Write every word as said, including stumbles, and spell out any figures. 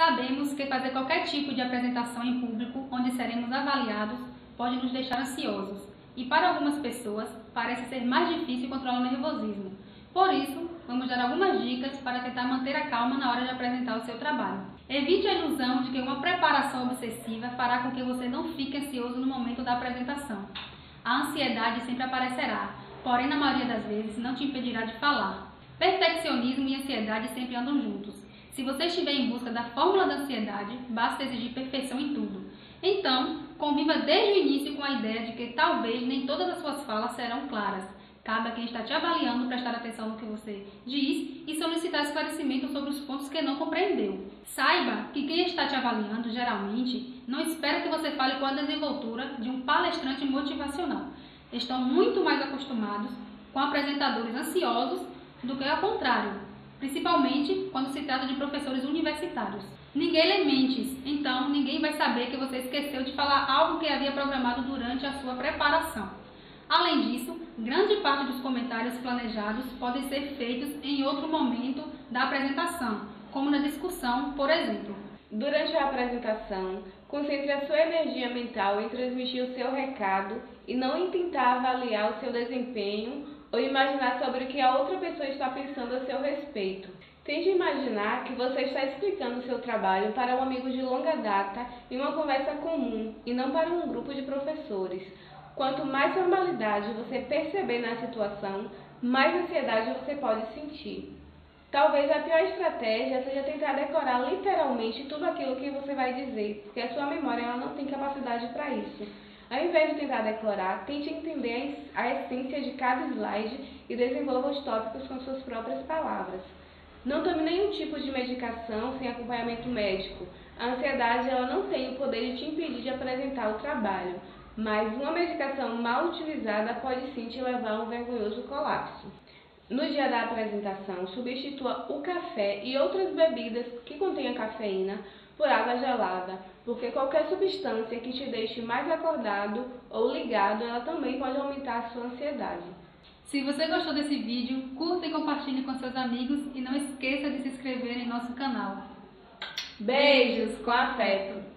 Sabemos que fazer qualquer tipo de apresentação em público onde seremos avaliados pode nos deixar ansiosos e para algumas pessoas parece ser mais difícil controlar o nervosismo. Por isso, vamos dar algumas dicas para tentar manter a calma na hora de apresentar o seu trabalho. Evite a ilusão de que uma preparação obsessiva fará com que você não fique ansioso no momento da apresentação. A ansiedade sempre aparecerá, porém na maioria das vezes não te impedirá de falar. Perfeccionismo e ansiedade sempre andam juntos. Se você estiver em busca da fórmula da ansiedade, basta exigir perfeição em tudo. Então, conviva desde o início com a ideia de que talvez nem todas as suas falas serão claras. Cabe a quem está te avaliando prestar atenção no que você diz e solicitar esclarecimento sobre os pontos que não compreendeu. Saiba que quem está te avaliando, geralmente, não espera que você fale com a desenvoltura de um palestrante motivacional. Estão muito mais acostumados com apresentadores ansiosos do que ao contrário, principalmente quando se trata de professores universitários. Ninguém lê mentes, então ninguém vai saber que você esqueceu de falar algo que havia programado durante a sua preparação. Além disso, grande parte dos comentários planejados podem ser feitos em outro momento da apresentação, como na discussão, por exemplo. Durante a apresentação, concentre a sua energia mental em transmitir o seu recado e não em tentar avaliar o seu desempenho ou imaginar sobre o que a outra pessoa está pensando a seu respeito. Tente imaginar que você está explicando o seu trabalho para um amigo de longa data em uma conversa comum e não para um grupo de professores. Quanto mais formalidade você perceber na situação, mais ansiedade você pode sentir. Talvez a pior estratégia seja tentar decorar literalmente tudo aquilo que você vai dizer, porque a sua memória ela não tem capacidade para isso. Ao invés de tentar decorar, tente entender a essência de cada slide e desenvolva os tópicos com suas próprias palavras. Não tome nenhum tipo de medicação sem acompanhamento médico. A ansiedade ela não tem o poder de te impedir de apresentar o trabalho, mas uma medicação mal utilizada pode sim te levar a um vergonhoso colapso. No dia da apresentação, substitua o café e outras bebidas que contenham cafeína por água gelada, porque qualquer substância que te deixe mais acordado ou ligado, ela também pode aumentar a sua ansiedade. Se você gostou desse vídeo, curta e compartilhe com seus amigos e não esqueça de se inscrever em nosso canal. Beijos com afeto!